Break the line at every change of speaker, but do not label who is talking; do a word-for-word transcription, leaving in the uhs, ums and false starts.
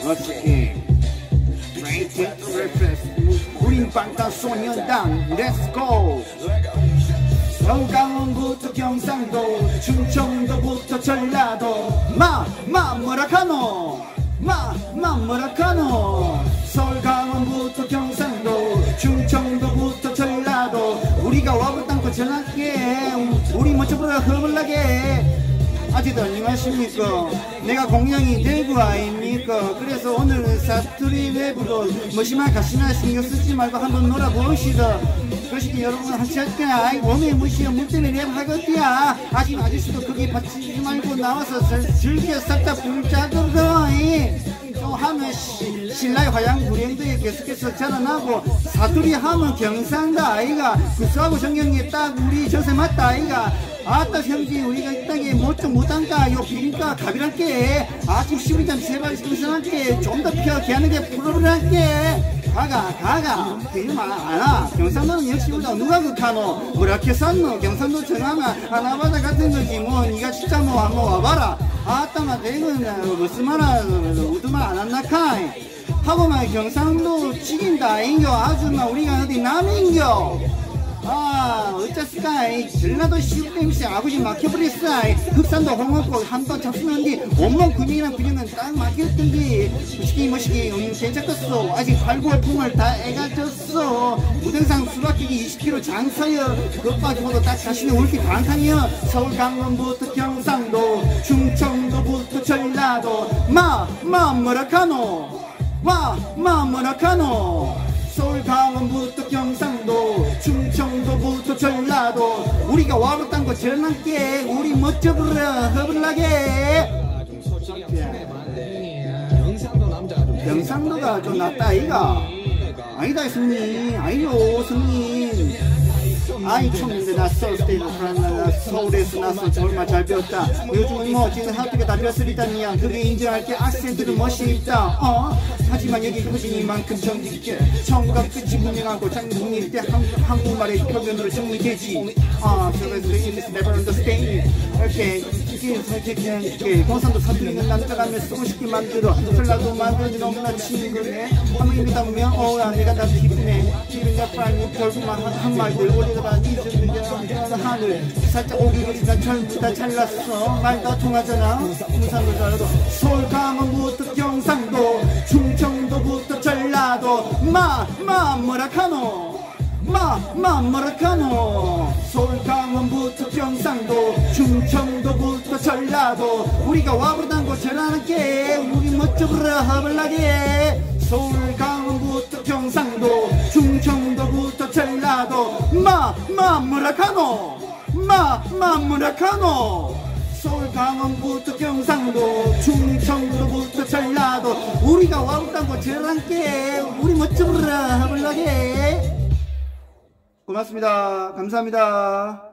그렇지. 우린 방탄소년단 렛츠고. 강원부터 경상도 충청도부터 전라도 마, 마 뭐라카노 마, 마 뭐라카노. 서울 강원부터 경상도 충청도부터 전라도 우리가 와불땅고 전할게. 우리 멋져보라 허블나게. 아직도 안녕하십니까. 내가 공양이 대구 아닙니까. 그래서 오늘은 사투리 랩으로 뭐시만 가시나 신경 쓰지 말고 한번 놀아보시다. 그러시기 여러분 하시할때 아이 몸에 무시해 물 때문에 랩 하겠디야. 아직 아저씨도 거기 받치지 말고 나와서 즐겨 살짝 불자거든. 좀 하면 시, 신라의 화양 불행도에 계속해서 자라나고 사투리 하면 경상도 아이가 구수하고 정경이 딱 우리 저세 맞다 아이가. 아따 형제 우리가 이 땅에 뭐좀 못한가 요 비린가 가비랄게. 아직 시부장 제발 신선할게. 좀 더 피하게 게 프로그램할게. 가가 가가 비마 안와. 경상도는 역시 우리가 누가 극하노 뭐라케 쌌노. 경상도 정하면 하나바다 같은 거지 뭐. 니가 진짜 뭐 한번 와봐라. 아따마 대구는 무슨 말아 우드말 안 한나카 하고만 경상도 찍인다 아인겨. 아주마 우리가 어디 남인겨. 아 어쩌스까. 전라도 시우땜시 아버지 막혀버렸어. 흑산도 홍어고 한번 잡수는데 온몸 근육이랑 근육은 딱 막혔던데 무시기 무시기 음 괜찮겠어. 아직 팔구월 풍을 다 애가졌어. 무등산 수박기기 이십 킬로그램 장사여. 그것까지보다 딱 자신의 울기 반탄이여. 서울 강원부터 경상도 충청도부터 전라도 마, 마 뭐라카노 마, 마 뭐라카노. 서울 강원부터 경상도 충청도부터 전라도 우리가 와봤단 거 전할게. 우리 멋져보라 허블나게. 경상도가 좀 낫다 아이가. 아니다 승리 아이요 승리. 아이 촌인데 나 서울스테이트 프랑스 서울에서 나서 정말 잘 배웠다. 요즘은 뭐 지금 하트가 다 배웠으리다니야. 그게 인정할게. 악센트는 멋이 있다. 어? 하지만 여기 후진이만큼 정직해. 처음과 끝이 분명하고 장군일 때 한국, 한국말의 표현으로 정리되지. 아, 그래서 English never understand. 이렇게 이렇게 그냥 이렇게 경상도 사투리는 남자라면 쓰고 싶게 만들어. 전라도 만들어지 너무나 치는 거네. 한번 읽다 보면 어야 내가 다 기쁘네. 기분 약간 결국만 한 말들 오래가 잊은 하늘 살짝 오기보니까 전부 다 잘났어. 말 다 통하잖아. 부산도 잘라도 서울 강원부터 경상도 충청도부터 전라도 마, 마 뭐라카노 마, 마 뭐라카노. 서울 강원부터 경상도 충청도부터 전라도 우리가 와보단 곳 전하는게. 우리 멋져보라 허블나게. 서울 강원부터 경상도 충청도부터 전라도 마, 마 뭐라카노 마, 마 뭐라카노. 서울 강원부터 경상도 충청도부터 전라도 우리가 와보단 곳 전하는게. 우리 멋져보라 허블나게. 고맙습니다. 감사합니다.